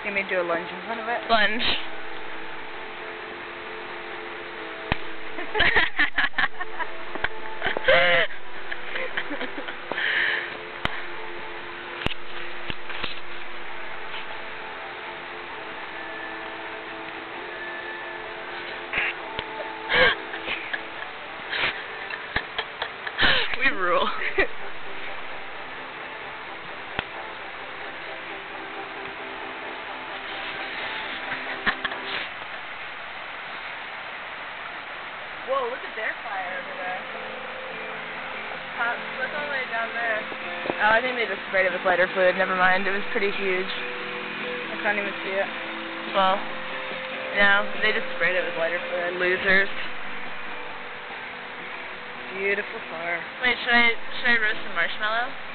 You may do a lunge in front of it. Lunge. We rule. Whoa, look at their fire over there. Look all the way down there. Oh, I think they just sprayed it with lighter fluid. Never mind. It was pretty huge. I can't even see it. Well, No, they just sprayed it with lighter fluid. losers. Beautiful fire. Wait, should I roast some marshmallow?